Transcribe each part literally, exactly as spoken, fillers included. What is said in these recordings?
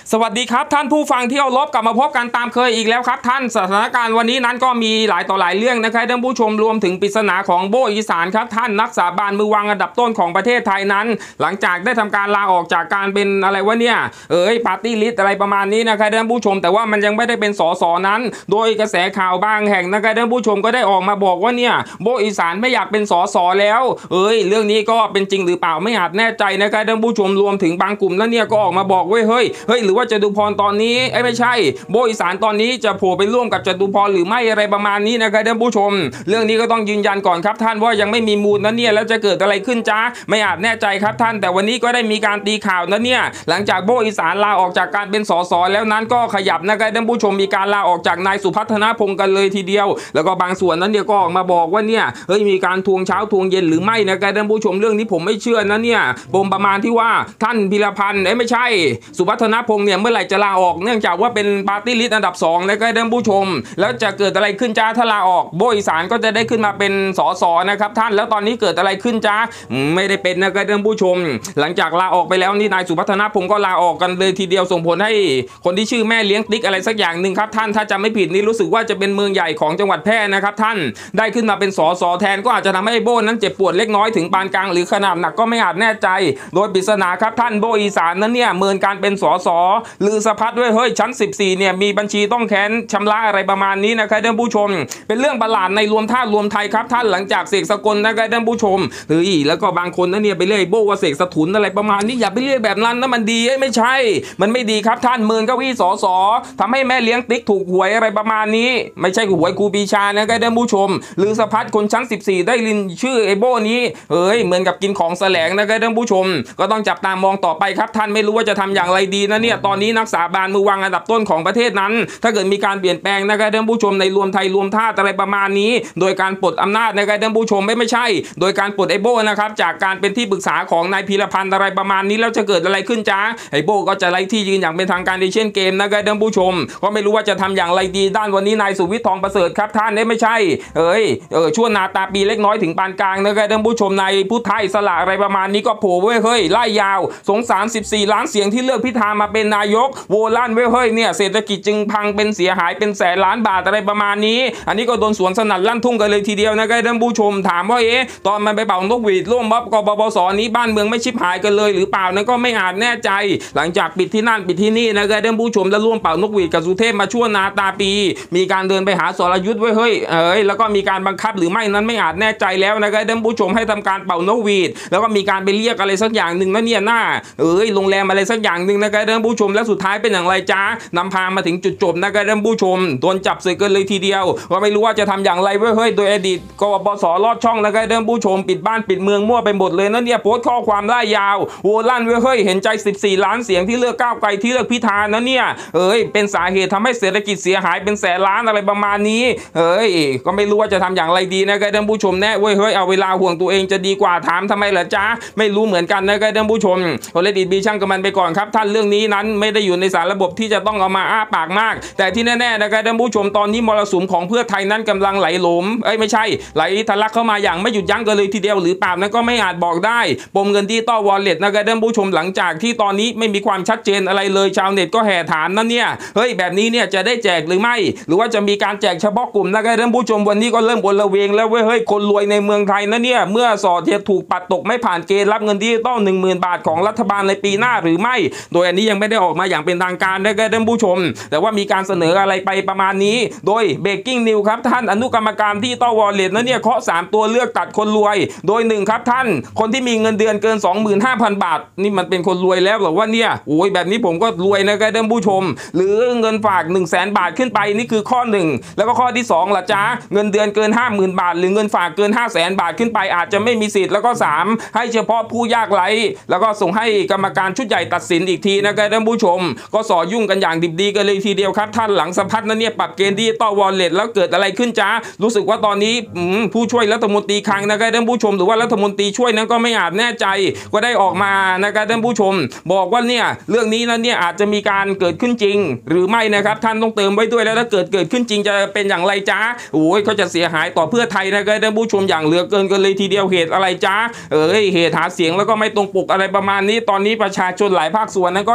สวัสดีครับท่านผู้ฟังที่เอารบกลับมาพบกันตามเคยอีกแล้วครับท่านสถานการณ์วันนี้นั้นก็มีหลายต่อหลายเรื่องนะครับท่านผู้ชมรวมถึงปริศนาของโบอีสานครับท่านนักสาบานมือวางอันดับต้นของประเทศไทยนั้นหลังจากได้ทำการลาออกจากการเป็นอะไรวะเนี่ยเอ้ยปาร์ตี้ลิสต์อะไรประมาณนี้นะครับท่านผู้ชมแต่ว่ามันยังไม่ได้เป็นสสนั้นโดยกระแสข่าวบางแห่งนะครับท่านผู้ชมก็ได้ออกมาบอกว่าเนี่ยโบอีสานไม่อยากเป็นสสแล้วเอ้ยเรื่องนี้ก็เป็นจริงหรือเปล่าไม่อาจแน่ใจนะครับท่านผู้ชมรวมถึงบางกลุ่มแล้วเนี่ยก็ออกมาบอกเว้ยเฮ้ยเฮ้ยหรือว่าจตุพรตอนนี้ไอ้ไม่ใช่โบอีสานตอนนี้จะโผล่ไปร่วมกับจตุพรหรือไม่อะไรประมาณนี้นะครับท่านผู้ชมเรื่องนี้ก็ต้องยืนยันก่อนครับท่านว่ายังไม่มีมูลนั้นเนี่ยแล้วจะเกิดอะไรขึ้นจ้าไม่อาจแน่ใจครับท่านแต่วันนี้ก็ได้มีการตีข่าวนั้นเนี่ยหลังจากโบอีสานลาออกจากการเป็นสสแล้วนั้นก็ขยับนะครับท่านผู้ชมมีการลาออกจากนายสุพัฒนพงศ์กันเลยทีเดียวแล้วก็บางส่วนนั้นเนี่ยก็ออกมาบอกว่าเนี่ยเฮ้ยมีการทวงเช้าทวงเย็นหรือไม่นะครับท่านผู้ชมเรื่องนี้ผมไม่เชื่อนะเนี่ยปมประมาณที่ว่าท่านพิรพันธ์เอ้ไม่ใช่สุพัฒนพงศ์เนี่ยเมื่อไหร่จะลาออกเนื่องจากว่าเป็นปาร์ตี้ลิสต์อันดับสองนะครับท่านผู้ชมแล้วจะเกิดอะไรขึ้นจ้าถ้าลาออกโบอีสานก็จะได้ขึ้นมาเป็นสสนะครับท่านแล้วตอนนี้เกิดอะไรขึ้นจ้าไม่ได้เป็นนะครับท่านผู้ชมหลังจากลาออกไปแล้วนี่นายสุพัฒนพงศ์ก็ลาออกกันเลยทีเดียวส่งผลให้คนที่ชื่อแม่เลี้ยงติ๊กอะไรสักอย่างหนึ่งครับท่านถ้าจำไม่ผิดนี่รู้สึกว่าจะเป็นเมืองใหญ่ของจังหวัดแพร่นะครับท่านได้ขึ้นมาเป็นสสแทนก็อาจจะทำให้โบนั้นเจ็บปวดเล็กน้อยถึงปานกลางหรือขนาดหนักก็ไม่อาจแน่ใจโดยปริศนาครับท่านโบอีสานนั้นเนี่ยเมินการเป็นสสลือสะพัดด้วยเฮ้ยชั้นสิบสี่เนี่ยมีบัญชีต้องแค้นชำระอะไรประมาณนี้นะครับท่านผู้ชมเป็นเรื่องประหลาดในรวมธาตุรวมไทยครับท่านหลังจากเสกสกลนะครับท่านผู้ชมเฮ้ยแล้วก็บางคนนั้นเนี่ยไปเรียกโบว่าเสกสถุนอะไรประมาณนี้อย่าไปเรียกแบบนั้นนะมันดีไม่ใช่มันไม่ดีครับท่านเมินเก้าอี้สสทำให้แม่เลี้ยงติ๊กถูกหวยอะไรประมาณนี้ไม่ใช่หวยครูปีชานะครับท่านผู้ชมลือสะพัดคนชั้นสิบสี่ได้ลินชื่อไอโบนี้เฮ้ยเหมือนกับกินของแสลงนะครับท่านผู้ชมก็ต้องจับตามองต่อไปครับท่านไม่รู้ว่าจะทำอย่างไรดีนะเนี่ยตอนนี้นักสาบานมือวางอันดับต้นของประเทศนั้นถ้าเกิดมีการเปลี่ยนแปลงนะครับท่านผู้ชมในรวมไทยรวมธาตุอะไรประมาณนี้โดยการปลดอำนาจนะครับท่านผู้ชมไม่ไม่ใช่โดยการปลดไอโบนะครับจากการเป็นที่ปรึกษาของนายพีรพันธ์อะไรประมาณนี้แล้วจะเกิดอะไรขึ้นจ้าไอโบก็จะไล่ที่ยืนอย่างเป็นทางการในเช่นเกมนะครับท่านผู้ชมก็ไม่รู้ว่าจะทำอย่างไรดีด้านวันนี้นายสุวิทย์ทองประเสริฐครับท่านเนี่ยไม่ใช่เอ้ยเออชั่วนาตาปีเล็กน้อยถึงปานกลางนะครับท่านผู้ชมในผู้ไทยสละอะไรประมาณนี้ก็โผล่เว้ยเฮ้ยไล่ยาวสงสารสิบสี่ล้านเสียงที่เลือกพิธามาเป็นนายกโวลั่นเว้ยเฮ้ยเนี่ยเศรษฐกิจจึงพังเป็นเสียหายเป็นแสนล้านบาทอะไรประมาณนี้อันนี้ก็โดนสวนสนั่นลั่นทุ่งกันเลยทีเดียวนะครับท่านผู้ชมถามว่าเอ๊ะตอนมันไปเป่านกหวีดร่วมม็อบกบพศนี้บ้านเมืองไม่ชิบหายกันเลยหรือเปล่านั้นก็ไม่อาจแน่ใจหลังจากปิดที่นั่นปิดที่นี่นะครับท่านผู้ชมแล้วร่วมเป่านกหวีดกับสุเทพมาชั่วนาตาปีมีการเดินไปหาสรยุทธ์ไว้เฮ้ยเอ้ยแล้วก็มีการบังคับหรือไม่นั้นไม่อาจแน่ใจแล้วนะครับท่านผู้ชมให้ทำการเป่านกหวีดแล้วก็มีการไปเรียกอะไรสักอย่างหนึ่งนะเนี่ยหน้าเอ้ยโรงแรมอะไรสักอย่างหนึ่งนะครับท่านผู้ชมแล้วสุดท้ายเป็นอย่างไรจ้านำพามาถึงจุดจบนะครับท่านผู้ชมโดนจับศึกกันเลยทีเดียวก็ไม่รู้ว่าจะทำอย่างไรเว้ยเฮ้ยโดยอดีตกบสลอดช่องนะครับท่านผู้ชมปิดบ้านปิดเมืองมั่วไปหมดเลยนะเนี่ยโพสต์ข้อความไล่ยาวโวลั่นเว้ยเฮ้ยเห็นใจสิบสี่ล้านเสียงที่เลือกก้าวไกลที่เลือกพิธานะเนี่ยเอ้ยเป็นสาเหตุทำให้เศรษฐกิจเสียหายเป็นแสนล้านอะไรประมาณนี้เอ้ยก็ไม่รู้ว่าจะทำอย่างไรดีนะครับท่านผู้ชมแน่เว้ยเฮ้ยเอาเวลาห่วงตัวเองจะดีกว่าถามทำไมเหรอจ๊ะไม่รู้เหมือนกันนะครับท่านผู้ชมโอเลดิบีช่างกับมันไปก่อนครับท่านเรื่องนี้นั้นไม่ได้อยู่ในสารระบบที่จะต้องเอามาอ้าปากมากแต่ที่แน่ๆนะครับท่านผู้ชมตอนนี้มรสุมของเพื่อไทยนั้นกำลังไหลหลมเอ้ยไม่ใช่ไหลทะลักเข้ามาอย่างไม่หยุดยั้งกันเลยทีเดียวหรือเปล่านั้นก็ไม่อาจบอกได้ปมเงินที่ต่อวอลเล็ตนะครับท่านผู้ชมหลังจากที่ตอนนี้ไม่มีความชัดเจนอะไรเลยชาวเน็ตก็แห่ถามนั่นเนี่ยเฮ้ยแบบนี้เนี่ยจะได้แจกหรือไม่หรือว่าจะมีการแจกเฉพาะกลุ่มนะครับท่านผู้ชมวันนี้ก็เริ่มบนระเวงแล้วเว้ยเฮ้ยคนรวยในเมืองไทยนะเนี่ยเมื่อสอดเทียถูกปัดตกไม่ผ่านเกณฑ์รับเงินดิจิตอล หนึ่งหมื่น บาทของรัฐบาลในปีหน้าหรือไม่โดยอันนี้ยังไม่ได้ออกมาอย่างเป็นทางการนะครับท่านผู้ชมแต่ว่ามีการเสนออะไรไปประมาณนี้โดย Breaking News ครับท่านอนุกรรมการที่ต่อวอลเล็ตนะเนี่ยเคาะสามตัวเลือกตัดคนรวยโดยหนึ่งครับท่านคนที่มีเงินเดือนเกิน สองหมื่นห้าพัน บาทนี่มันเป็นคนรวยแล้วหรอว่าเนี่ยโอ้ยแบบนี้ผมก็รวยนะครับท่านผู้ชมหรือเงินฝาก หนึ่งแสน บาทขึ้นไปนี่คือข้อหนึ่งแล้วก็ข้อที่สองล่ะจ๊ะเงินเดือนเกิน ห้าหมื่น บาทหรือเงินฝากเกิน ห้าแสน บาทขึ้นไปอาจจะไม่มีสิทธิ์แล้วก็สามให้เฉพาะผู้ยากไร้แล้วก็ส่งให้กรรมการชุดใหญ่ตัดสินอีกทีนะครับท่านผู้ชมก็สอยุ่งกันอย่างดิบดีกันเลยทีเดียวครับท่านหลังสัมภาษณ์นั้นเนี่ยปรับเกณฑ์ดิจิตอลวอลเล็ตแล้วเกิดอะไรขึ้นจ้ารู้สึกว่าตอนนี้ผู้ช่วยรัฐมนตรีคลังนะครับท่านผู้ชมหรือว่ารัฐมนตรีช่วยนั้นก็ไม่อาจแน่ใจก็ได้ออกมานะครับท่านผู้ชมบอกว่าเนี่ยเรื่องนี้นั้นเนี่ยอาจจะมีการเกิดขึ้นจริงหรือไม่นะครับท่านต้องเติมไว้ด้วยแล้วถ้าเกิดเกิดขึ้นจริงจะเป็นอย่างไรจ้าโอ้ยเขาจะเสียหายต่อเพื่อไทยนะครับท่านผู้ชมอย่างเหลือเกินกันเลยทีเดียวเหตุอะไรจ้าเอ้ยเหตุหาเสียงแล้วก็ไม่ตรงปกอะไรประมาณนี้ตอนนี้ประชาชนหลายภาคส่วนนั้นก็แห่ถาม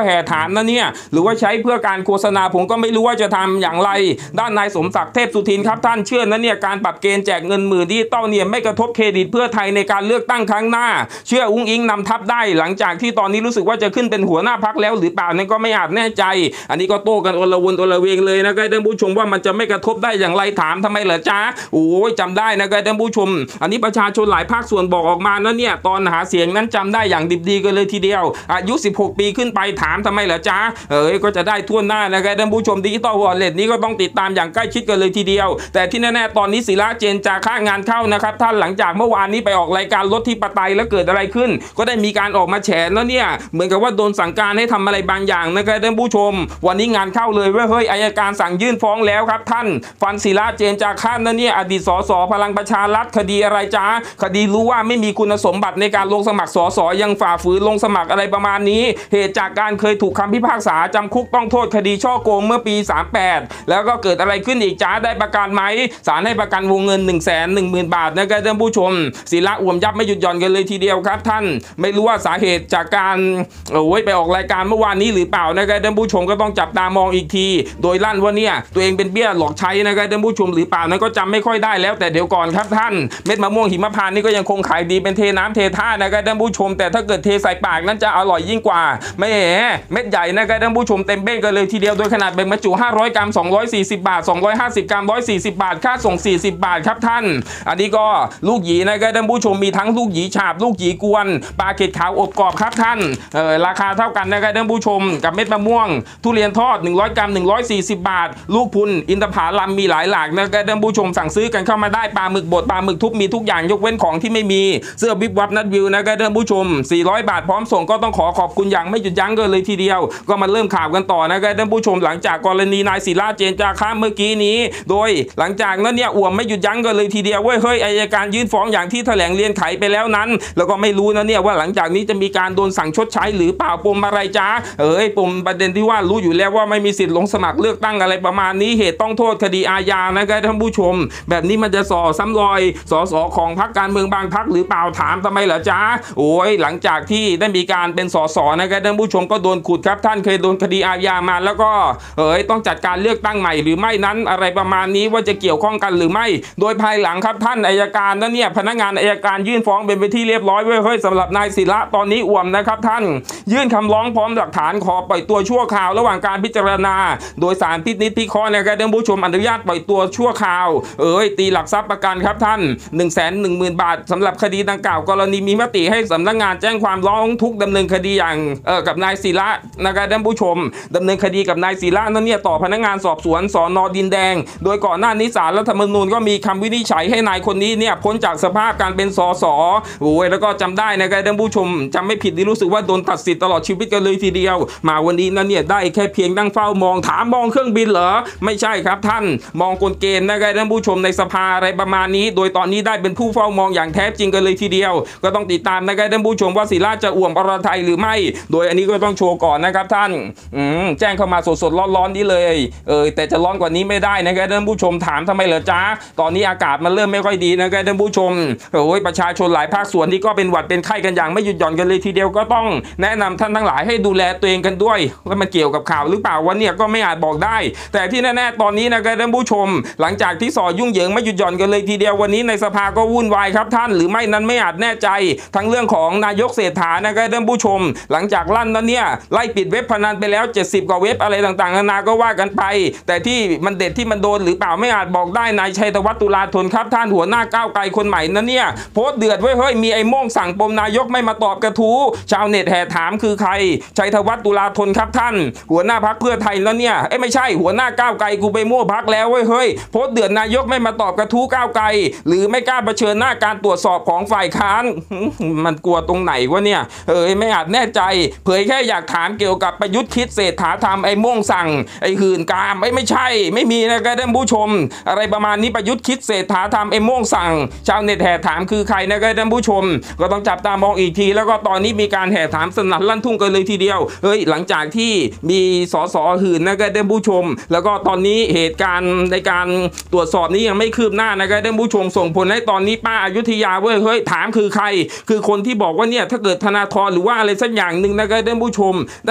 ามนะเนี่ยหรือว่าใช้เพื่อการโฆษณาผมก็ไม่รู้ว่าจะทำอย่างไรด้านนายสมศักดิ์เทพสุทินครับท่านเชื่อนะเนี่ยการปรับเกณฑ์แจกเงินหมื่นดิจิตอลเนี่ยไม่กระทบเครดิตเพื่อไทยในการเลือกตั้งครั้งหน้าเชื่ออุ้งอิงนำทัพได้หลังจากที่ตอนนี้รู้สึกว่าจะขึ้นเป็นหัวหน้าพรรคแล้วหรือเปล่านั่นก็ไม่อาจแน่ใจอันนี้ก็โต้กันอลวนอลเวงเลยนะท่านผู้ชมว่ามันจะไม่กระทบได้อย่างไรถามทำไมเหรอจ๊ะโอ้ยจำได้นะท่านผู้ชมอันนี้ประชาชนหลายภาคส่วนบอกออกมานะเนี่ยตอนหาเสียงนั้นจำได้อย่างดิบดีกันเลยทีเดียวอายุสิบหกปีขึ้นไปถามทำไมเหรอจ๊ะเอ้ยก็จะได้ทั่วหน้านะครับท่านผู้ชมดิจิตอลวอลเล็ตนี้ก็ต้องติดตามอย่างใกล้ชิดกันเลยทีเดียวแต่ที่แน่ๆตอนนี้ศิระเจนจาค่างานเข้านะครับท่านหลังจากเมื่อวานนี้ไปออกรายการรถที่ปไตยแล้วเกิดอะไรขึ้นก็ได้มีการออกมาแฉแล้วเนี่ยเหมือนกับว่าโดนสั่งการให้ทำอะไรบางอย่างนะครับท่านผู้ชมวันนี้งานเข้าเลยว่าเฮ้ยอัยการสั่งยื่นฟ้องแล้วครับท่านฟันศิระเจนจาค่านั่นเนี่ยอดีตสสพลังประชารัฐคดีอะไรจ๊ะคดีรู้ว่าไม่มีคุณสมบัติในการลงสมัครสสยังฝ่าฝืนลงสมัครอะไรประมาณนี้เหตุจากการเคยถูกคำพิพากษาจำคุกต้องโทษคดีช่อโกงเมื่อปีสามแปดแล้วก็เกิดอะไรขึ้นอีกจ้าได้ประกันไหมศาลให้ประกันวงเงิน หนึ่งแสนหนึ่งหมื่น บาทนะครับท่านผู้ชมศิระอ่วมยับไม่หยุดหย่อนกันเลยทีเดียวครับท่านไม่รู้ว่าสาเหตุจากการโอ้ยไปออกรายการเมื่อวานนี้หรือเปล่านะครับท่านผู้ชมก็ต้องจับตามองอีกทีโดยลั่นว่าเนี่ยตัวเองเป็นเบี้ยหลอกใช้นะครับท่านผู้ชมหรือเปล่านั้นก็จำไม่ค่อยได้แล้วแต่เดี๋ยวก่อนครับท่านเม็ดมะม่วงหิมพานต์นี่ก็ยังคงขายดีเป็นเทน้ำเทท่านะครับท่านผู้ชมแต่ถ้าเกิดเทใส่ปากนั้นจะอร่อยยิ่งกว่าไม่แหมเม็ดใหญ่นะครับท่านผู้ชมเต็มเบ้งกันเลยทีเดียวโดยขนาดแบ่งบรรจุห้าร้อยกรัมสองร้อยสี่สิบบาทสองร้อยห้าสิบกรัมหนึ่งร้อยสี่สิบบาทค่าส่งสี่สิบบาทครับท่านอันนี้ก็ลูกหยีนะครับท่านผู้ชมมีทั้งลูกหยีฉาบลูกหยีกวนปลาเกล็ดขาวอบกรอบครับท่านเออราคาเท่ากันนะครับท่านผู้ชมกับเม็ดมะม่วงทุเรียนทอดหนึ่งร้อยกรัมหนึ่งร้อยสี่สิบบาทลูกพุนอินทผลัมมีหลายหลากนะครับท่านผู้ชมสั่งซื้อกันเข้ามาได้ปลาหมึกบดปลาหมึกทุบมีทุกอย่างยกเว้นของที่ไม่มีเสื้อวิบวับนัดวิวนะครับท่านผู้ชมสี่ร้อยบาทพร้อมส่งก็ต้องขอขอบคุณอย่างไม่หยุดยั้งกันเลยทีเดียวก็มาเริ่มข่าวกันต่อนะครับท่านผู้ชมหลังจากกรณีนายศิระเจนจาค่าเมื่อกี้นี้โดยหลังจากนั้นเนี่ยอ่วมไม่หยุดยั้งกันเลยทีเดียวเว้ยเฮ้ยอัยการยื่นฟ้องอย่างที่แถลงเรียนไขไปแล้วนั้นแล้วก็ไม่รู้นะเนี่ยว่าหลังจากนี้จะมีการโดนสั่งชดใช้หรือเปล่าปมอะไรจ้าเอ้ยปมประเด็นที่ว่ารู้อยู่แล้วว่าไม่มีสิทธิ์ลงสมัครเลือกตั้งอะไรประมาณนี้เหตุต้องโทษคดีอาญานะครับท่านผู้ชมแบบนี้มันจะส่อซ้ำรอยสสของพรรคการเมืองบางพรรคหรือเปล่าถามทำไมเหรอจ้าโอ้ยหลังจากที่ได้มีการเป็นสสนะครับท่านผู้ชมก็โดนขุดครับท่านเคยโดนคดีอาญามาแล้วก็เอ้ยต้องจัดการเลือกตั้งใหม่หรือไม่นั้นอะไรประมาณนี้ว่าจะเกี่ยวข้องกันหรือไม่โดยภายหลังครับท่านอัยการนั้นเนี่ยพนักงานอัยการยื่นฟ้องเป็นไปที่เรียบร้อยเว้ยเฮ้ยสำหรับนายศิระตอนนี้อ่วมนะครับท่านยื่นคำร้องพร้อมหลักฐานขอปล่อยตัวชั่วคราวระหว่างการพิจารณาโดยศาลพินิจพิเคราะห์นะครับท่านผู้ชมอนุญาตปล่อยตัวชั่วคราวเอ้ยตีหลักทรัพย์ประกันครับท่าน หนึ่งแสนหนึ่งหมื่น บาทสำหรับคดีดังกล่าวกรณีมีมติให้สำนักงานแจ้งความร้องทุกข์ดำเนินคดีอย่างเออกับนายศิระนะครับท่านผู้ชมดำเนินคดีกับนายศิระนั่นเนี่ยต่อพนักงานสอบสวนสน.ดินแดงโดยก่อนหน้านี้ศาลรัฐธรรมนูญก็มีคำวินิจฉัยให้นายคนนี้เนี่ยพ้นจากสภาพการเป็นสสโอ้ยแล้วก็จำได้นะครับท่านผู้ชมจำไม่ผิดนี่รู้สึกว่าโดนตัดสิทธิ์ตลอดชีวิตกันเลยทีเดียวมาวันนี้นั่นเนี่ยได้แค่เพียงนั่งเฝ้ามองถามมองเครื่องบินเหรอไม่ใช่ครับท่านมองกลเกณฑ์นะครับท่านผู้ชมในสภาอะไรประมาณนี้โดยตอนนี้ได้เป็นผู้เฝ้ามองอย่างแท้จริงกันเลยทีเดียวก็ต้องติดตามนะครับท่านผู้ชมว่าศิระจะอ่วมอรไทยหรือไม่โดยอันนี้ก็ต้องโชว์ก่อนนะครับท่านอืมแจ้งเข้ามาสดๆร้อนๆนี้เลยเออแต่จะร้อนกว่านี้ไม่ได้นะครับท่านผู้ชมถามทำไมเหรอจ๊ะตอนนี้อากาศมันเริ่มไม่ค่อยดีนะครับท่านผู้ชมโอ้ยประชาชนหลายภาคส่วนที่ก็เป็นหวัดเป็นไข้กันอย่างไม่หยุดหย่อนกันเลยทีเดียวก็ต้องแนะนำท่านทั้งหลายให้ดูแลตัวเองกันด้วยว่ามันเกี่ยวกับข่าวหรือเปล่าวันนี้ก็ไม่อาจบอกได้แต่ที่แน่ๆตอนนี้นะครับท่านผู้ชมหลังจากที่สอยุ่งเหยิงไม่หยุดหย่อนกันเลยทีเดียววันนี้ในสภาก็วุ่นวายครับท่านหรือไม่นั้นไม่อาจแน่ใจทั้งเรื่องของนายกเศรษฐานะครับท่านผู้ชมหลังจากลั่นนั้นเนี่ยไล่ปิดเว็บพนันไปแล้วเจ็ดสิบกว่าเว็บอะไรต่างๆนานาก็ว่ากันไปแต่ที่มันเด็ดที่มันโดนหรือเปล่าไม่อาจบอกได้นายชัยธวัฒน์ตุลาธนครับท่านหัวหน้าก้าวไกลคนใหม่นั้นเนี่ยโพสต์เดือดไว้เฮ้ยมีไอ้โม่งสั่งปมนายกไม่มาตอบกระทู้ชาวเน็ตแห่ถามคือใครชัยธวัฒน์ตุลาธนครับท่านหัวหน้าพรรคเพื่อไทยแล้วเนี่ยเอ้ไม่ใช่หัวหน้าก้าวไกลกูไปมั่วพรรคแล้วเว้ยเฮ้ยโพสต์เดือดนายกไม่มาตอบกระทู้ก้าวไกลหรือไม่กล้าเผชิญหน้าการตรวจสอบของฝ่ายค้านมันกลัวตรงไหนวะเนี่ยเออไม่อาจแน่ใจเผยแค่อยากถามเกี่ยวกับประยุทธ์คิดเศรษฐาทำไอ้โม่งสั่งไอ้หื่นกามไอ้ไม่ใช่ไม่มีนะครับท่านผู้ชมอะไรประมาณนี้ประยุทธ์คิดเศรษฐาทำไอ้โม่งสั่งชาวเน็ตแห่ถามคือใครนะครับท่านผู้ชมก็ต้องจับตามองอีกทีแล้วก็ตอนนี้มีการแห่ถามสนั่นลั่นทุ่งกันเลยทีเดียวเฮ้ยหลังจากที่มีสสหื่นนะครับท่านผู้ชมแล้วก็ตอนนี้เหตุการณ์ในการตรวจสอบนี้ยังไม่คืบหน้านะครับท่านผู้ชมส่งผลให้ตอนนี้ป้าอยุธยาเว้ยเฮ้ยถามคือใครคือคนที่บอกว่าเนี่ยถ้าเกิดธนาธรหรือว่าอะไรสักอย่างหนึ่งนะครับท่านผู้ชมได้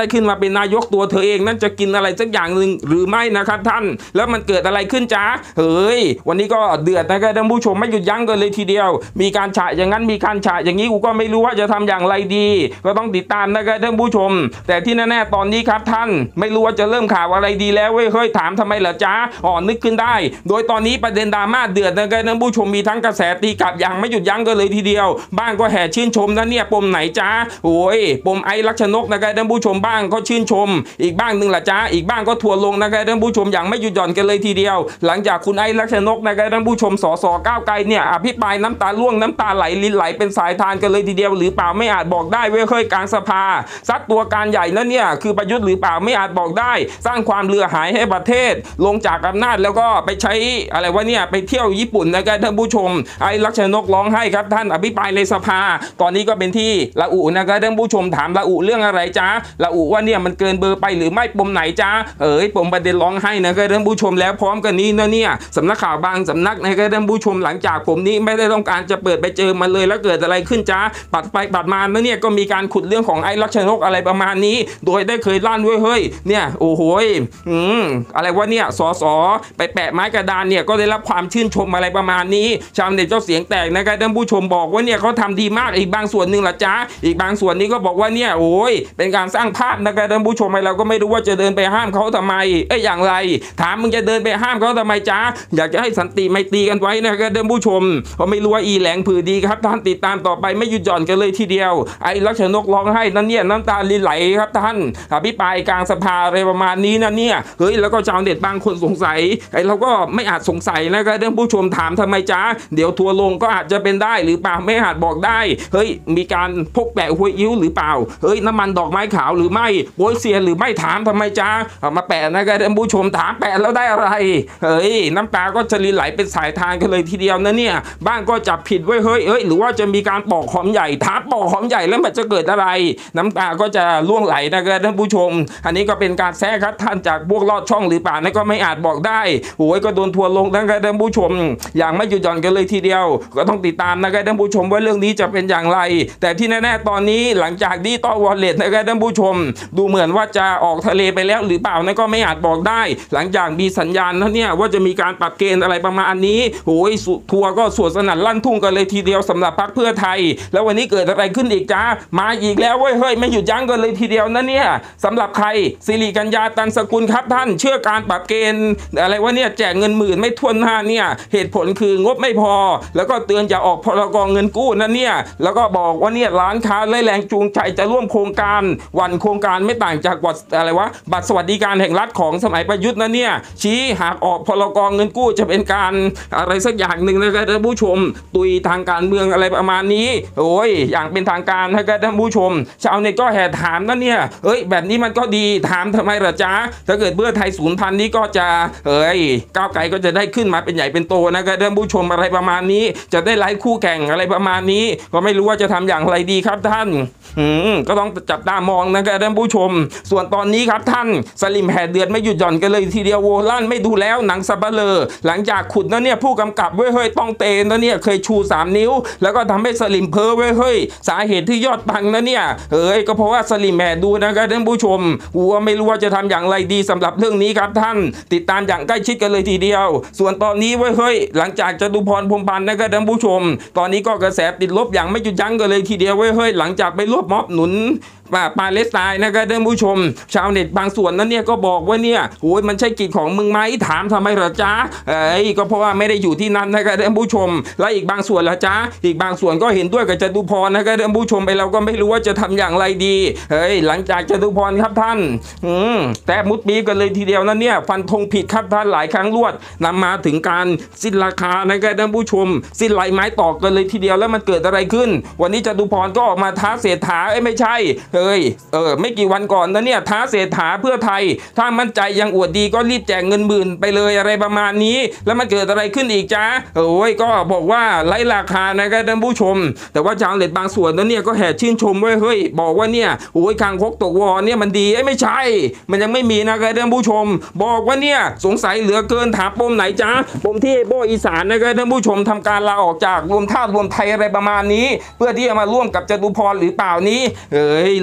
ได้ขึ้นมาเป็นนายกตัวเธอเองนั้นจะกินอะไรสักอย่างหนึ่งหรือไม่นะครับท่านแล้วมันเกิดอะไรขึ้นจ้าเฮ้ยวันนี้ก็เดือดนะครับท่านผู้ชมไม่หยุดยั้งกันเลยทีเดียวมีการฉะอย่างนั้นมีการฉะอย่างนี้กูก็ไม่รู้ว่าจะทำอย่างไรดีก็ต้องติดตามนะครับท่านผู้ชมแต่ที่แน่ๆตอนนี้ครับท่านไม่รู้ว่าจะเริ่มข่าวอะไรดีแล้วเว้ยเฮ้ยถามทำไมเหรอจ้าอ๋อนึกขึ้นได้โดยตอนนี้ประเด็นดราม่าเดือดนะครับท่านผู้ชมมีทั้งกระแสตีกลับอย่างไม่หยุดยั้งกันเลยทีเดียวบ้างก็แห่ชื่นชมนะเนี่ยปมไหนจ้าโอ้ยปมไอ้ลักษณกนะครับท่านผู้ชมบ้างก็ชื่นชมอีกบ้างหนึ่งล่ะจ้าอีกบ้างก็ทัวลงนะครับท่านผู้ชมอย่างไม่หยุดหย่อนกันเลยทีเดียวหลังจากคุณไอ้ลักษณกนะครับท่านผู้ชมสสก้าวไกลเนี่ยอภิปรายน้ำตาล่วงน้ำตาไหลลิ้นไหลเป็นสายทานกันเลยทีเดียวหรือเปล่าไม่อาจบอกได้เว้ยเคยกลางสภาซัดตัวการใหญ่นั่นเนี่ยคือประยุทธ์หรือเปล่าไม่อาจบอกได้สร้างความเลือหายให้ประเทศลงจากอำนาจแล้วก็ไปใช้อะไรวะเนี่ยไปเที่ยวญี่ปุ่นนะครับท่านผู้ชมไอ้ลักษณกร้องไห้ครับท่านอภิปรายในสภาตอนนี้ก็เป็นที่ละอุนะครับท่านผู้ชมถามละอุเรื่องอะไรจ้าละอุว่าเนี่ยมันเกินเบอร์ไปหรือไม่ปมไหนจ้าเอ๋ยปมประเด็นร้องไห้นะครับท่านผู้ชมแล้วพร้อมกันนี้นะเนี่ยสำนักข่าวบางสำนักนะครับท่านผู้ชมหลังจากผมนี้ไม่ได้ต้องการจะเปิดไปเจอมันเลยแล้วเกิดอะไรขึ้นจ้าปัดไปปัดมาแล้วเนี่ยก็มีการขุดเรื่องของไอ้ลักษณกอะไรประมาณนี้โดยได้เคยลั่นด้วยเฮ้ยเนี่ยโอ้โหอืมอะไรวะเนี่ยสสไปแปะไม้กระดานเนี่ยก็ได้รับความชื่นชมอะไรประมาณนี้ชาวเน็ตเจ้าเสียงแตกนะครับท่านผู้ชมบอกว่าเนี่ยเขาทำดีมากอีกบางส่วนหนึ่งล่ะจ้าอีกบางส่วนนี้ก็บอกว่าเนี่ยโอ้ยเป็นการสร้างภาพนะครับท่านผู้ชมไอ้เราก็ไม่รู้ว่าจะเดินไปห้ามเขาทำไมเอ้ยอย่างไรถามมึงจะเดินไปห้ามเขาทำไมจ้าอยากจะให้สันติไมตรีกันไว้นะครับท่านผู้ชมเพราะไม่รู้ว่าอีแหลงผือดีครับท่านติดตามต่อไปไม่หยุดหย่อนกันเลยทีเดียวไอ้ลักษณกร้องไห้นั่นเนี่ยน้ำตาลินไหลครับท่านอภิปรายกลางสภาอะไรประมาณนี้นะเนี่ยเฮ้ยแล้วก็ชาวเน็ตบางคนสงสัยไอ้เราก็ไม่อาจสงสัยนะครับท่านผู้ชมถามทำไมจ้าเดี๋ยวทัวลงก็อาจจะเป็นได้หรือเปล่าไม่อาจบอกได้เฮ้ยมีการพกแปะหัวยิ้วหรือเปล่าเฮ้ยน้ำมันดอกไม้ขาวหรือไม่โป๊ยเซียนหรือไม่ถามทำไมจ้าเอามาแปะนะครับท่านผู้ชมถามแปะแล้วได้อะไรเฮ้ยน้ำตาก็จะลินไหลเป็นสายทานกันเลยทีเดียวนะเนี่ยบ้างก็จับผิดไว้เฮ้ยเฮ้ยหรือว่าจะมีการปอกหอมใหญ่ถามปอกหอมใหญ่แล้วมันจะเกิดอะไรน้ำตาก็จะล่วงไหลนะครับท่านผู้ชมอันนี้ก็เป็นการแซะครับท่านจากพวกลอดช่องหรือเปล่านั่นก็ไม่อาจบอกได้โอ้ยก็โดนทัวลงนะครับท่านผู้ชมอย่างไม่หยุดหย่อนกันเลยทีเดียวก็ต้องติดตามนะครับท่านผู้ชมว่าเรื่องนี้จะเป็นอย่างไรแต่ที่แน่ๆตอนนี้หลังจากดิจิตอลวอลเล็ตนะครับท่านผู้ชมดูเหมือนว่าจะออกทะเลไปแล้วหรือเปล่านั่นก็ไม่อาจบอกได้หลังจากมีสัญญาณนะเนี่ยว่าจะมีการปรับเกณฑ์อะไรประมาณนี้โอ้ยทัวร์ก็สวดสนั่นลั่นทุ่งกันเลยทีเดียวสำหรับพรรคเพื่อไทยแล้ววันนี้เกิดอะไรขึ้นอีกจ้ามาอีกแล้วเว้ยเฮ้ยไม่หยุดยั้งกันเลยทีเดียวนะเนี่ยสำหรับใครสิริกัญญาตันสกุลครับท่านเชื่อการปรับเกณฑ์อะไรวะเนี่ยแจกเงินหมื่นไม่ถ้วนหน้าเนี่ยเหตุผลคืองบไม่พอแล้วก็เตือนจะออกพรกเงินกู้นั่นเนี่ยแล้วก็บอกว่าเนี่ยร้านค้าไล่แรงจูงใจจะร่วมโครงการวันโครงการไม่ต่างจากวัดอะไรวะบัตรสวัสดิการแห่งรัฐของสมัยประยุทธ์นั่นเนี่ยชี้หากออกพรกเงินกู้จะเป็นการอะไรสักอย่างหนึ่งนะครับท่านผู้ชมตุยทางการเมืองอะไรประมาณนี้โอ้ยอย่างเป็นทางการนะครับท่านผู้ชมชาวเน็ตก็แห่ถามนั่นเนี่ยเอ้ยแบบนี้มันก็ดีถามทำไมล่ะจ๊ะถ้าเกิดเพื่อไทยศูนย์พันนี้ก็จะเอ้ยก้าวไกลก็จะได้ขึ้นมาเป็นใหญ่เป็นโตนะครับท่านผู้ชมอะไรประมาณนี้จะได้ไล่คู่แข่งอะไรประมาณนี้ก็ไม่รู้ว่าจะทำอย่างไรดีครับท่านอืมก็ต้องจับตามองนะครับท่านผู้ชมส่วนตอนนี้ครับท่านสลิมแห่เดือดไม่หยุดหย่อนกันเลยทีเดียวโวลั่นไม่ดูแล้วหนังสับเลอหลังจากขุดนั่นเนี่ยผู้กำกับเว้ยเฮ้ยต้องเตนนั่นเนี่ยเคยชูสามนิ้วแล้วก็ทำให้สลิมเพ้อเว้ยเฮ้ยสาเหตุที่ยอดปังนั่นเนี่ยเอ้ยก็เพราะว่าสลิมแห่ดูนะครับท่านผู้ชมกูว่าไม่รู้ว่าจะทำอย่างไรดีสำหรับเรื่องนี้ครับท่านติดตามอย่างใกล้ชิดกันเลยทีเดียวส่วนตอนนี้เว้ยเฮ้ยหลังจากจตุพรพรหมพันธ์นะครับท่านผู้ชมตอนนี้ก็กระแสติดลบอย่างไม่หยุดยั้งกันเลยทีเดียวเว้ยเฮ้ยหลังจากไปรวบม็อบหนุนปาเลสไตน์นะครับท่านผู้ชมชาวเน็ตบางส่วนนั้นเนี่ยก็บอกว่าเนี่ยโอ้ยมันใช่กิจของมึงไหมถามทำไมเหรอจ๊ะเอ้ยก็เพราะว่าไม่ได้อยู่ที่นั่นนะครับท่านผู้ชมและอีกบางส่วนละจ๊ะอีกบางส่วนก็เห็นด้วยกับจตุพรนะครับท่านผู้ชมไปเราก็ไม่รู้ว่าจะทำอย่างไรดีเฮ้ยหลังจากจตุพรครับท่านอืมแต่มุดปีกันเลยทีเดียวนั้นเนี่ยฟันธงผิดครับท่านหลายครั้งรวดนำมาถึงการสิ้นราคานะครับท่านผู้ชมสิ้นไหลไม้ตอกกันเลยทีเดียวแล้วมันเกิดอะไรขึ้นวันนี้จตุพรก็ออกมาท้าเศรษฐาเอ้ยไม่ใช่เฮ้ยเออไม่กี่วันก่อนนะเนี่ยท้าเศรษฐาเพื่อไทยถ้ามั่นใจยังอวดดีก็รีบแจกเงินหมื่นไปเลยอะไรประมาณนี้แล้วมันเกิดอะไรขึ้นอีกจ้าโอ้ยก็บอกว่าไร้ราคานะครับท่านผู้ชมแต่ว่าชาวเน็ตบางส่วนนั้นเนี่ยก็แห่ชื่นชมไว้เฮ้ยบอกว่าเนี่ยโอ้ยคางคกตกวอเนี่ยมันดีไอ้ไม่ใช่มันยังไม่มีนะครับท่านผู้ชมบอกว่าเนี่ยสงสัยเหลือเกินถามปมไหนจ้าปมที่โบอีสานนะครับท่านผู้ชมทำการลาออกจากรวมธาตุรวมไทยอะไรประมาณนี้เพื่อที่จะมาร่วมกับจตุพรหรือเปล่านี้เอ้ยเรื่อง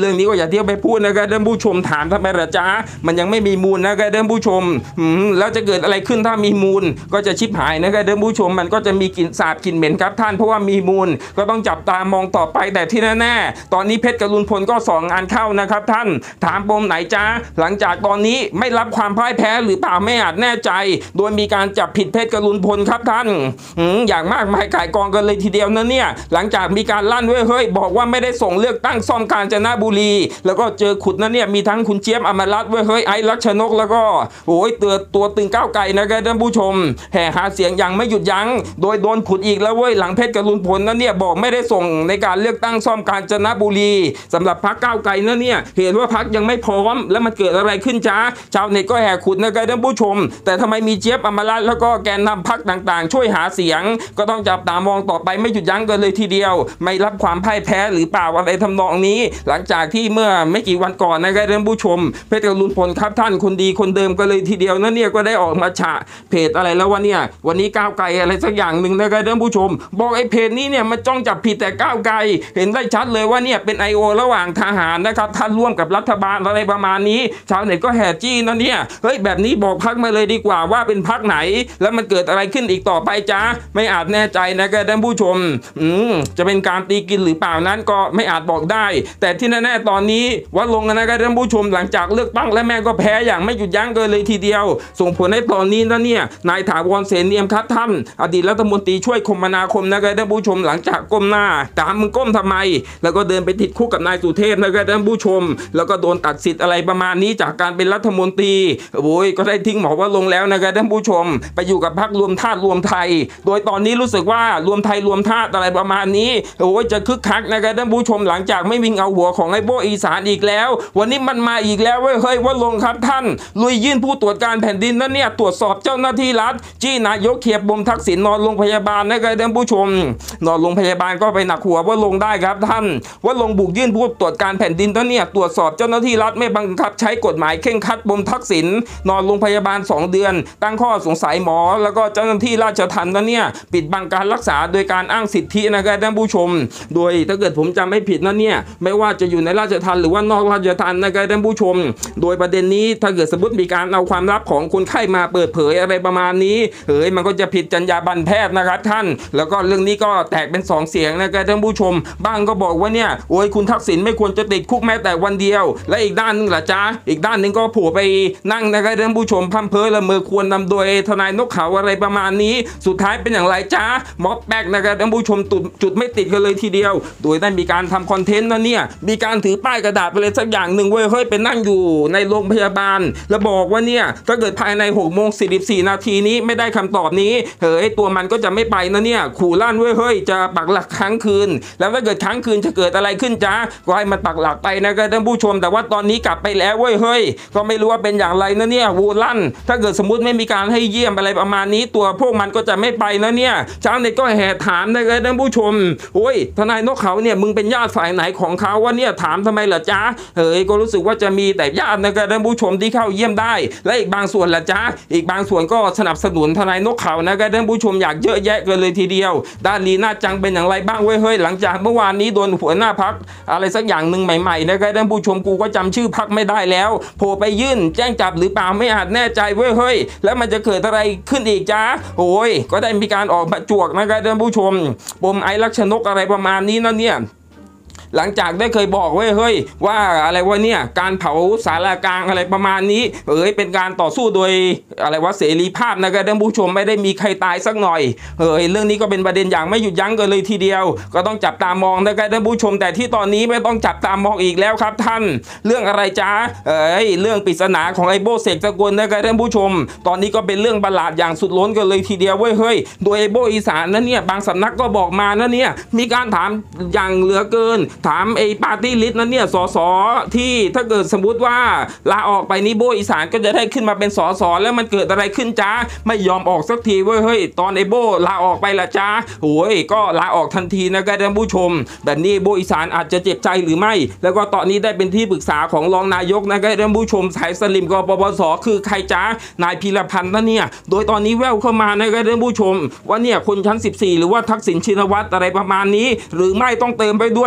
รื่องนี้ก็อย่าเที่ยวไปพูดนะครับท่านผู้ชมถามทำไมล่ะจ๊ะมันยังไม่มีมูลนะครับท่านผู้ชมแล้วจะเกิดอะไรขึ้นถ้ามีมูลก็จะชิบหายนะครับท่านผู้ชมมันก็จะมีกลิ่นสาบกลิ่นเหม็นครับท่านเพราะว่ามีมูลก็ต้องจับตามองต่อไปแต่ที่แน่ๆตอนนี้เพชรกับลุนพลก็สองงานเข้านะครับท่านถามปมไหนจ๊ะหลังจากตอนนี้ไม่รับความพ่ายแพ้หรือเปล่าไม่อาจแน่ใจโดยมีการจับผิดเพชรกับลุนพลครับท่านอย่างมากมายก่ายกองกันเลยทีเดียวนะเนี่ยหลังจากมีการลั่นเฮ้ยบอกว่าไม่ได้ส่งเลือกตั้งซ่อมกาญจนบุรีแล้วก็เจอขุดนะเนี่ยมีทั้งคุณเจี๊ยบอมรรัตน์เฮ้ยไอ้ลักษณกแล้วก็โอ้ยเตือตัวตึงก้าวไกลนะครับท่านผู้ชมแห่หาเสียงอย่างไม่หยุดยั้งโดยโดนขุดอีกแล้วเว้ยหลังเพชรกับลุนพลนะเนี่ยบอกไม่ได้ส่งในการเลือกตั้งซ่อมกาญจนบุรีสำหรับพรรคก้าวไกลนะเนี่ยเห็นว่าพรรคยังไม่พร้อมแล้วมันเกิดอะไรขึ้นจ้าชาวเน็ตก็แห่ขุดนะครับท่านผู้ชมแต่ทำไมมีเจี๊ยบอมรรัตน์แล้วก็แกนนำพรรคต่างๆช่วยหาเสียงก็ต้องจับตามองต่อไปไม่หยุดยั้งกันเลยทีเดียวไม่รับความพ่ายแพ้หรือเปล่าอะไรทำนองนี้หลังจากที่เมื่อไม่กี่วันก่อนนะครับท่านผู้ชมเพชรกับลุนพลครับท่านคนดีคนเดิมก็เลยทีเดียวนะเนี่ยก็ได้ออกมาฉะเพจอะไรแล้ววะเนี่ยวันนี้ก้าวไกลอะไรสักอย่างหนึ่งนะครับท่านผู้ชมบอกไอ้เพจนี้เนี่ยมันจ้องจับผิดแต่ก้าวไกลเห็นได้ชัดเลยว่าเนี่ยเป็น ไอ โอ ระหว่างทหารนะครับท่านร่วมกับรัฐบาลอะไรประมาณนี้ชาวเน็ตก็แห่จี้นะเนี่ยเฮ้ยแบบนี้บอกพรรคมาเลยดีกว่าว่าเป็นพรรคไหนแล้วมันเกิดอะไรขึ้นอีกต่อไปจ้าไม่อาจแน่ใจนะครับท่านผู้ชมอืมจะเป็นการตีกินหรือเปล่านั้นก็ไม่อาจบอกได้แต่ที่แน่ๆตอนนี้วัดลงนะครับท่านผู้ชมหลังจากเลือกตั้งและแม่ก็แพ้อย่างไม่หยุดยั้งเลยทีเดียวส่งผลให้ตอนนี้นะเนี่ยนายถาวรเสนเนียมครับท่านอดีตรัฐมนตรีช่วยคมนาคมนะครับท่านผู้ชมหลังจากก้มหน้าตามมึงก้มทำไมแล้วก็เดินไปติดคุกกับนายสุเทพนะครับท่านผู้ชมแล้วก็โดนตัดสิทธิ์อะไรประมาณนี้จากการเป็นรัฐมนตรีโอ้ยก็ได้ทิ้งหมอว่าลงแล้วนะครับท่านผู้ชมไปอยู่กับพรรครวมธาตุรวมไทยโดยตอนนี้รู้สึกว่ารวมไทยรวมธาตุอะไรประมาณนี้โอ้ยจะคึกคักนะครับท่านผู้ชมหลังจากไม่มีเงาหัวของไอ้โบอีสานอีกแล้ววันนี้มันมาอีกแล้วเว้ยเฮ้ยว่าลงครับท่านลุยยื่นผู้ตรวจการแผ่นดินนั่นเนี่ยตรวจสอบเจ้าหน้าที่รัฐจี้นายกเขียบบ่มทักษิณนอนโรงพยาบาลนะครับท่านผู้ชมนอนโรงพยาบาลก็ไปหนักหัวว่าลงได้ครับท่านว่าลงบุกยื่นผู้ตรวจการแผ่นดินนั่นเนี่ยตรวจสอบเจ้าหน้าที่รัฐไม่บังคับใช้กฎหมายเข่งครัดบ่มทักษิณนอนโรงพยาบาลสองเดือนตั้งข้อสงสัยหมอแล้วก็เจ้าหน้าที่ราชทัณฑ์นั่นเนี่ยปิดบังการรักษาโดยการอ้างสิทธินะครับท่านผู้ชมโดยถ้าเกิดผมจำไม่ผิดนั่นเนี่ยไม่ว่าจะอยู่ในราชทัณฑ์หรือว่านอกราชทัณฑ์นะครับท่านผู้ชมโดยประเด็นนี้ถ้าเกิดสมมติมีการเอาความลับของคนไข้มาเปิดเผยอะไรประมาณนี้เฮ้ยมันก็จะผิดจรรยาบรรณแพทย์นะครับท่านแล้วก็เรื่องนี้ก็แตกเป็นสองเสียงนะครับท่านผู้ชมบ้างก็บอกว่าเนี่ยโอ้ยคุณทักษิณไม่ควรจะติดคุกแม้แต่วันเดียวและอีกด้านนึงล่ะจ๊ะอีกด้านนึงก็ผัวไปนั่งนะครับท่านผู้ชมพัมเพอละเมอควรนำโดยทนายนกเขาอะไรประมาณนี้สุดท้ายเป็นอย่างไรจ๊ะม็อบแบกนะครับท่านผู้ชมจุดไม่ติดกันเลยทีเดียวโดยได้มีการทำคอนเทนต์นะเนี่ยมีการถือป้ายกระดาษไปเลยสักอย่างหนึ่งเว้ยเฮ้ยเป็นนั่งอยู่ในโรงพยาบาลแล้วบอกว่าเนี่ยถ้าเกิดภายในหกโมงสี่สิบสี่นาทีนี้ไม่ได้คำตอบนี้เฮ้ยตัวมันก็จะไม่ไปนะเนี่ยขู่ลั่นเว้ยเฮ้ยจะปักหลักค้างคืนแล้วถ้าเกิดค้างคืนจะเกิดอะไรขึ้นจ๊ะก็ให้มันปักหลักไปนะครับท่านผู้ชมแต่ว่าตอนนี้กลับไปแล้วเว้ยเฮ้ยก็ไม่รู้ว่าเป็นอย่างไรนะเนี่ยวูลั่นถ้าเกิดสมมุติไม่มีการให้เยี่ยมอะไรประมาณนี้ตัวพวกมันก็จะไม่ไปนะเนี่ยชาวเน็ตก็แห่ถามนะครับท่านผู้ชมโอ้ยทนายนกเขาเนี่ยมึงเป็นญาติฝ่ายไหนของเขาว่าเนี่ยถามทำไมล่ะจ๊ะเฮ้ยก็รู้สึกว่าจะมีแต่ญาตินะครับท่านผู้ชมที่เข้าเยี่ยมได้และอีกบางส่วนล่ะจ๊ะอีกบางส่วนก็สนับสนุนทนายนกเขานะครับท่านผู้ชมอยากเยอะแยะกันเลยทีเดียวด้านลีน่าจังเป็นอย่างไรบ้างเว้ยเฮ้ยหลังจากเมื่อวานนี้โดนหัวหน้าพรรคอะไรสักอย่างหนึ่งใหม่ๆนะครับท่านผู้ชมกูก็จำชื่อพรรคไม่ได้แล้วโผล่ไปยื่นแจ้งจับหรือเปล่าไม่อาจแน่ใจเว้ยเฮ้ยแล้วมันจะเกิดอะไรขึ้นอีกจ๊ะโอ้ยก็ได้มีการออกมาจวกนะครับท่านผู้ชมปมไอ้ลักษณกอะไรประมาณนี้นั่นเนี่ยหลังจากได้เคยบอกเว้ยเฮ้ยว่าอะไรวะเนี่ยการเผาสารากลางอะไรประมาณนี้เอ้ยเป็นการต่อสู้โดยอะไรวะเสรีภาพนะครับท่านผู้ชมไม่ได้มีใครตายสักหน่อยเอ้ยเรื่องนี้ก็เป็นประเด็นอย่างไม่หยุดยั้งกันเลยทีเดียวก็ต้องจับตามองนะครับท่านผู้ชมแต่ที่ตอนนี้ไม่ต้องจับตามองอีกแล้วครับท่านเรื่องอะไรจ๊ะเอ้ยเรื่องปริศนาของไอ้โบเสกสกลนะครับท่านผู้ชมตอนนี้ก็เป็นเรื่องประหลาดอย่างสุดล้นกันเลยทีเดียวเว้ยเฮ้ยโดยไอ้โบอีสานนั้นเนี่ยบางสำนักก็บอกมานะเนี่ยมีการถามอย่างเหลือเกินถามไอ้ปาร์ตี้ลิสต์นั้นเนี่ยสสที่ถ้าเกิดสมมุติว่าลาออกไปนี่โบอีสานก็จะได้ขึ้นมาเป็นสสแล้วมันเกิดอะไรขึ้นจ้าไม่ยอมออกสักทีเว้ยเฮ้ยตอนไอ้โบลาออกไปละจ้าโอ้ยก็ลาออกทันทีนะครับท่านผู้ชมแบบนี้โบอีสานอาจจะเจ็บใจหรือไม่แล้วก็ตอนนี้ได้เป็นที่ปรึกษาของรองนายกนะครับท่านผู้ชมสายสลิมกปปสคือใครจ้านายพีรพันธ์นั่นเนี่ยโดยตอนนี้แววเข้ามานะครับท่านผู้ชมว่าเนี่ยคนชั้นสิบสี่หรือว่าทักษิณชินวัตรอะไรประมาณนี้หรือไม่ต้องเติมไปด้วยเพราะว่า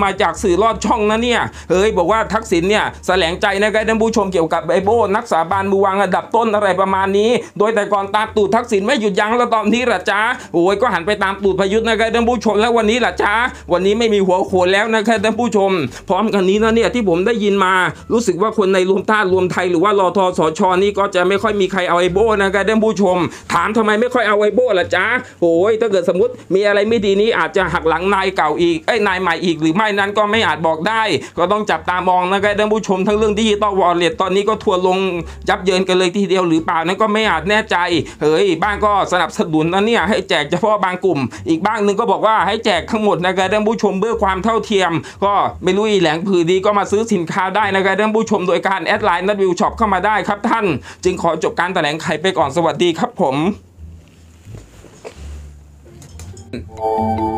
มาจากสื่อลอดช่องนะเนี่ยเฮ้ยบอกว่าทักษิณเนี่ยแสลงใจนะครับท่านผู้ชมเกี่ยวกับไอโบนักสาบานมือวางอันดับต้นอะไรประมาณนี้โดยแต่ก่อนตามตูดทักษิณไม่หยุดยั้งแล้วตอนนี้ล่ะจ้าโอ้ยก็หันไปตามตูดประยุทธ์นะครับท่านผู้ชมแล้ววันนี้ล่ะจ้าวันนี้ไม่มีหัวโขนแล้วนะครับท่านผู้ชมพร้อมกันนี้นะเนี่ยที่ผมได้ยินมารู้สึกว่าคนในรวมธาตุรวมไทยหรือว่ารทสชนี่ก็จะไม่ค่อยมีใครเอาไอโบนะครับท่านผู้ชมถามทำไมไม่ค่อยเอาไอโบล่ะจ้าโอ้ยถ้าเกิดสมมติมีอะไรไม่ดีนี้อาจจะหักหลังนายเก่าอีกไอ้นายใหม่อีกหรือไม่นั้นก็ไม่อาจบอกได้ก็ต้องจับตามองนะครับท่านผู้ชมทั้งเรื่องดิจิตอลวอลเล็ตตอนนี้ก็ทัวร์ลงยับเยินกันเลยทีเดียวหรือเปล่านั้นก็ไม่อาจแน่ใจเฮ้ยบ้างก็สนับสนุนนะเนี่ยให้แจกเฉพาะบางกลุ่มอีกบ้างนึงก็บอกว่าให้แจกทั้งหมดนะครับท่านผู้ชมเพื่อความเท่าเทียมก็ไม่รู้อีแหลงผือดีก็มาซื้อสินค้าได้นะครับท่านผู้ชมโดยการแอดไลน์นัดวิวช็อปเข้ามาได้ครับท่านจึงขอจบการแถลงไขไปก่อนสวัสดีครับผม